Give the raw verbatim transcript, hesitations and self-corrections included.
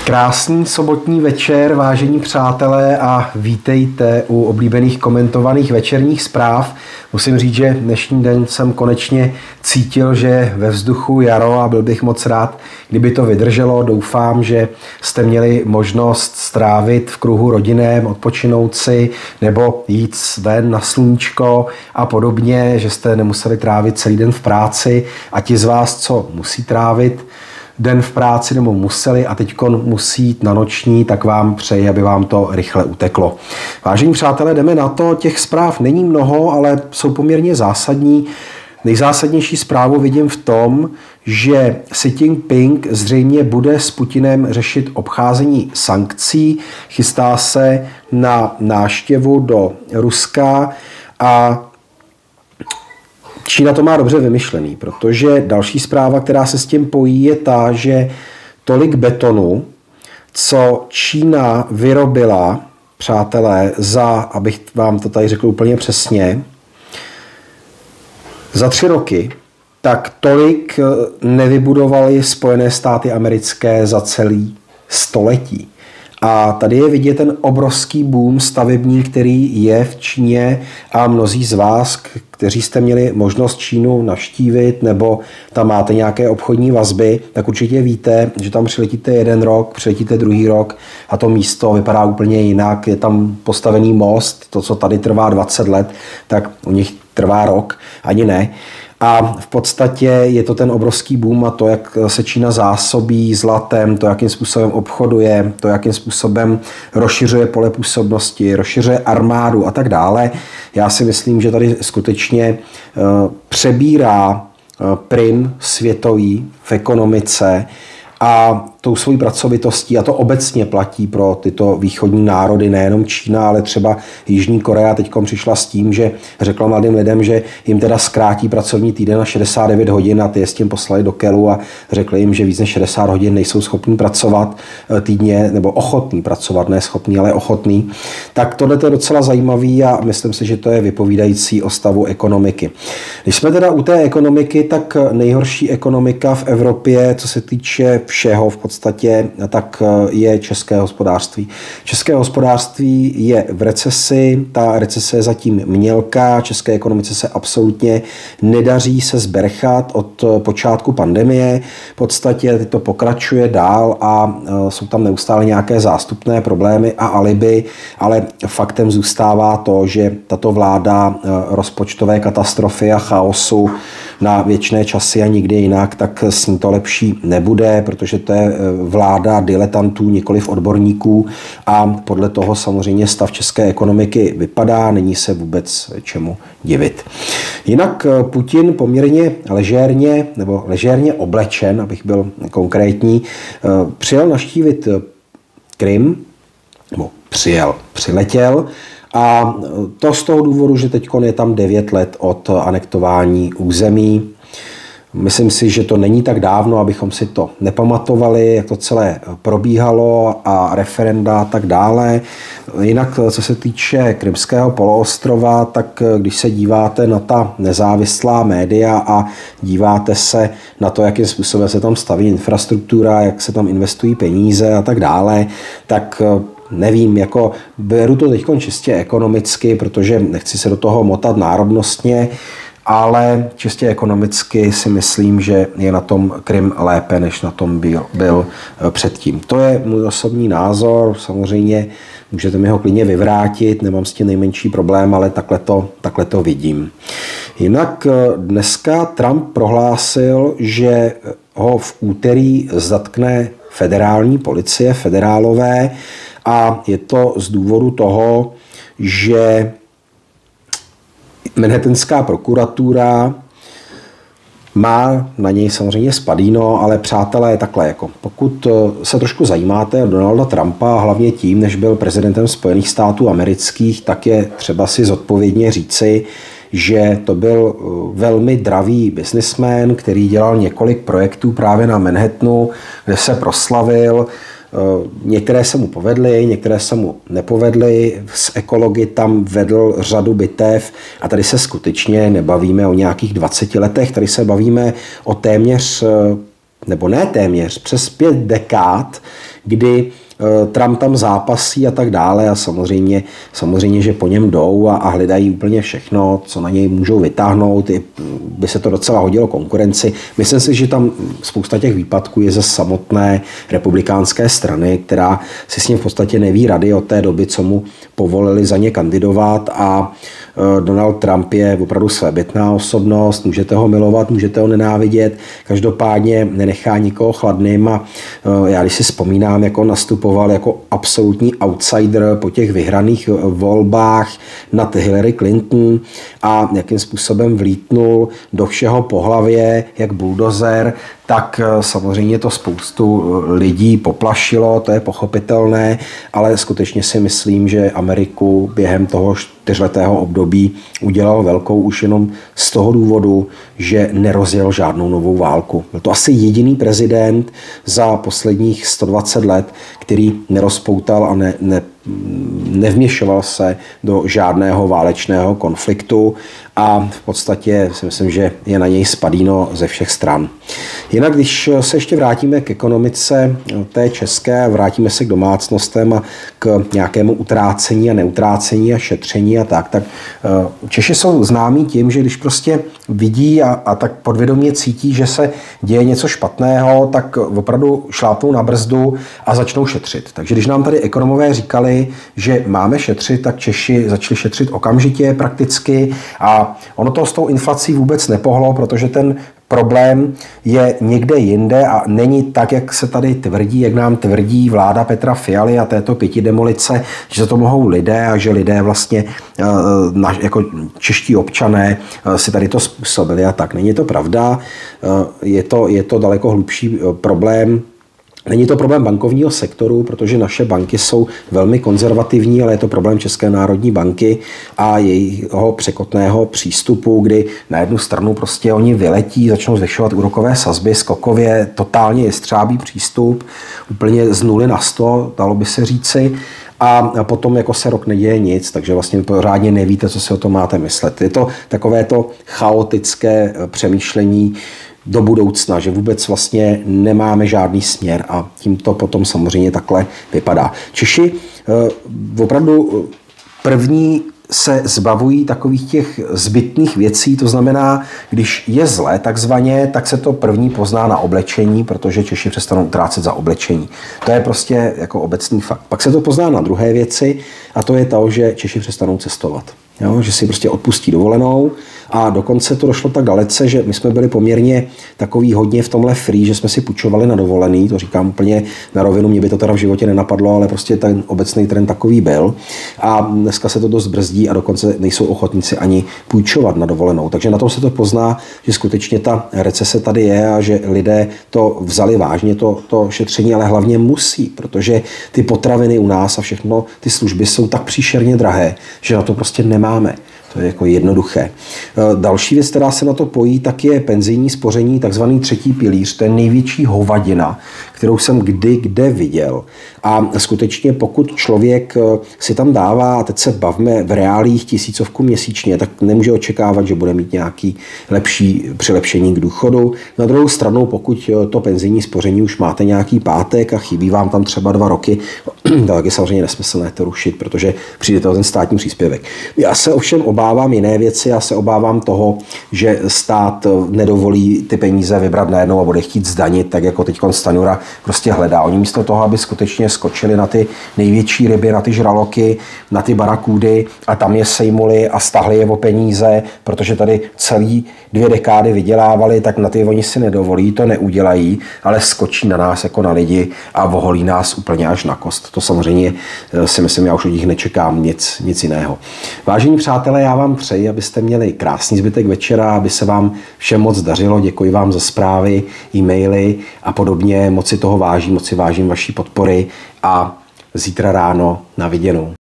Krásný sobotní večer, vážení přátelé, a vítejte u oblíbených komentovaných večerních zpráv. Musím říct, že dnešní den jsem konečně cítil, že ve vzduchu jaro a byl bych moc rád, kdyby to vydrželo. Doufám, že jste měli možnost strávit v kruhu rodinném, odpočinout si nebo jít ven na sluníčko a podobně, že jste nemuseli trávit celý den v práci, a ti z vás, co musí trávit den v práci nebo museli a teď musí jít na noční, tak vám přeji, aby vám to rychle uteklo. Vážení přátelé, jdeme na to. Těch zpráv není mnoho, ale jsou poměrně zásadní. Nejzásadnější zprávu vidím v tom, že Xi Jinping zřejmě bude s Putinem řešit obcházení sankcí, chystá se na návštěvu do Ruska a Čína to má dobře vymyšlený, protože další zpráva, která se s tím pojí, je ta, že tolik betonu, co Čína vyrobila, přátelé, za, abych vám to tady řekl úplně přesně, za tři roky, tak tolik nevybudovaly Spojené státy americké za celý století. A tady je vidět ten obrovský boom stavební, který je v Číně, a mnozí z vás, kteří jste měli možnost Čínu navštívit nebo tam máte nějaké obchodní vazby, tak určitě víte, že tam přiletíte jeden rok, přiletíte druhý rok a to místo vypadá úplně jinak. Je tam postavený most, to, co tady trvá dvacet let, tak u nich trvá rok, ani ne. A v podstatě je to ten obrovský boom a to, jak se Čína zásobí zlatem, to, jakým způsobem obchoduje, to, jakým způsobem rozšiřuje pole působnosti, rozšiřuje armádu a tak dále. Já si myslím, že tady skutečně přebírá prim světový v ekonomice a tou svojí pracovitostí, a to obecně platí pro tyto východní národy, nejenom Čína, ale třeba Jižní Korea teďkom přišla s tím, že řekla mladým lidem, že jim teda zkrátí pracovní týden na šedesát devět hodin, a ty je s tím poslali do kelu a řekli jim, že víc než šedesát hodin nejsou schopní pracovat týdně, nebo ochotní pracovat, ne schopní, ale ochotní. Tak tohle je docela zajímavý a myslím si, že to je vypovídající o stavu ekonomiky. Když jsme teda u té ekonomiky, tak nejhorší ekonomika v Evropě, co se týče všeho v podstatě, tak je české hospodářství. České hospodářství je v recesi, ta recese je zatím mělká, české ekonomice se absolutně nedaří se zberchat od počátku pandemie. V podstatě to pokračuje dál a jsou tam neustále nějaké zástupné problémy a alibi, ale faktem zůstává to, že tato vláda rozpočtové katastrofy a chaosu na věčné časy a nikdy jinak, tak s ní to lepší nebude, protože to je vláda diletantů, nikoliv odborníků, a podle toho samozřejmě stav české ekonomiky vypadá, není se vůbec čemu divit. Jinak Putin poměrně ležérně, nebo ležérně oblečen, abych byl konkrétní, přijel navštívit Krym, nebo přijel, přiletěl, a to z toho důvodu, že teď je tam devět let od anektování území. Myslím si, že to není tak dávno, abychom si to nepamatovali, jak to celé probíhalo a referenda a tak dále. Jinak, co se týče Krymského poloostrova, tak když se díváte na ta nezávislá média a díváte se na to, jakým způsobem se tam staví infrastruktura, jak se tam investují peníze a tak dále, tak nevím, jako beru to teď čistě ekonomicky, protože nechci se do toho motat národnostně, ale čistě ekonomicky si myslím, že je na tom Krym lépe, než na tom byl, byl předtím. To je můj osobní názor, samozřejmě můžete mi ho klidně vyvrátit, nemám s tím nejmenší problém, ale takhle to, takhle to vidím. Jinak dneska Trump prohlásil, že ho v úterý zatkne federální policie, federálové, a je to z důvodu toho, že Manhattanská prokuratura má na něj samozřejmě spadíno, ale přátelé, takhle, jako pokud se trošku zajímáte o Donalda Trumpa, hlavně tím, než byl prezidentem Spojených států amerických, tak je třeba si zodpovědně říci, že to byl velmi dravý businessman, který dělal několik projektů právě na Manhattanu, kde se proslavil. Některé se mu povedly, některé se mu nepovedly. S ekology tam vedl řadu bitev a tady se skutečně nebavíme o nějakých dvaceti letech, tady se bavíme o téměř nebo ne téměř, přes pět dekád, kdy Trump tam zápasí a tak dále a samozřejmě, samozřejmě že po něm jdou a, a hledají úplně všechno, co na něj můžou vytáhnout. I by se to docela hodilo konkurenci. Myslím si, že tam spousta těch výpadků je ze samotné republikánské strany, která si s ním v podstatě neví rady od té doby, co mu povolili za ně kandidovat a Donald Trump je opravdu svébytná osobnost, můžete ho milovat, můžete ho nenávidět, každopádně nenechá nikoho chladným a já když si vzpomínám, jak on nastupoval jako absolutní outsider po těch vyhraných volbách nad Hillary Clinton a jakým způsobem vlítnul do všeho po hlavě, jak buldozer, tak samozřejmě to spoustu lidí poplašilo, to je pochopitelné, ale skutečně si myslím, že Ameriku během toho čtyřletého období udělal velkou už jenom z toho důvodu, že nerozjel žádnou novou válku. Byl to asi jediný prezident za posledních sto dvacet let, který nerozpoutal a ne, ne, nevměšoval se do žádného válečného konfliktu a v podstatě si myslím, že je na něj spadíno ze všech stran. Jinak, když se ještě vrátíme k ekonomice té české, vrátíme se k domácnostem a k nějakému utrácení a neutrácení a šetření a tak, tak Češi jsou známí tím, že když prostě vidí a, a tak podvědomě cítí, že se děje něco špatného, tak opravdu šlápnou na brzdu a začnou šetřit. Takže když nám tady ekonomové říkali, že máme šetřit, tak Češi začali šetřit okamžitě prakticky a ono to s tou inflací vůbec nepohlo, protože ten problém je někde jinde a není tak, jak se tady tvrdí, jak nám tvrdí vláda Petra Fialy a této pětidemolice, že to mohou lidé a že lidé vlastně jako čeští občané si tady to způsobili a tak. Není to pravda, je to, je to daleko hlubší problém. Není to problém bankovního sektoru, protože naše banky jsou velmi konzervativní, ale je to problém České národní banky a jejího překotného přístupu, kdy na jednu stranu prostě oni vyletí, začnou zvyšovat úrokové sazby skokově, totálně jestřábí přístup, úplně z nuly na sto, dalo by se říci. A potom jako se rok neděje nic, takže vlastně pořádně nevíte, co si o tom máte myslet. Je to takové to chaotické přemýšlení do budoucna, že vůbec vlastně nemáme žádný směr a tím to potom samozřejmě takhle vypadá. Češi opravdu první se zbavují takových těch zbytných věcí, to znamená, když je zlé takzvaně, tak se to první pozná na oblečení, protože Češi přestanou utrácet za oblečení. To je prostě jako obecný fakt. Pak se to pozná na druhé věci a to je to, že Češi přestanou cestovat. Jo, že si prostě odpustí dovolenou a dokonce to došlo tak dalece, že my jsme byli poměrně takový hodně v tomhle free, že jsme si půjčovali na dovolený, to říkám úplně na rovinu, mě by to teda v životě nenapadlo, ale prostě ten obecný trend takový byl a dneska se to dost brzdí a dokonce nejsou ochotníci ani půjčovat na dovolenou. Takže na tom se to pozná, že skutečně ta recese tady je a že lidé to vzali vážně, to, to šetření, ale hlavně musí, protože ty potraviny u nás a všechno, ty služby jsou tak příšerně drahé, že na to prostě nemá máme. To je jako jednoduché. Další věc, která se na to pojí, tak je penzijní spoření, takzvaný třetí pilíř. To je největší hovadina, kterou jsem kdy kde viděl. A skutečně pokud člověk si tam dává, a teď se bavme v reálích tisícovku měsíčně, tak nemůže očekávat, že bude mít nějaký lepší přilepšení k důchodu. Na druhou stranu, pokud to penzijní spoření už máte nějaký pátek a chybí vám tam třeba dva roky, tak je samozřejmě nesmyslné to rušit, protože přijdete o ten státní příspěvek. Já se ovšem obávám jiné věci, já se obávám toho, že stát nedovolí ty peníze vybrat najednou a bude chtít zdanit, tak jako teď Stanjura prostě hledá. Oni místo toho, aby skutečně skočili na ty největší ryby, na ty žraloky, na ty barakudy a tam je sejmuli a stahli je o peníze, protože tady celý dvě dekády vydělávali, tak na ty oni si nedovolí, to neudělají, ale skočí na nás jako na lidi a voholí nás úplně až na kost. To samozřejmě si myslím, já už od nich nečekám nic, nic jiného. Vážení přátelé, já vám přeji, abyste měli krásný zbytek večera, aby se vám všem moc dařilo. Děkuji vám za zprávy, e-maily a podobně. Moc si toho vážím, moc si vážím vaší podpory a zítra ráno na viděnou.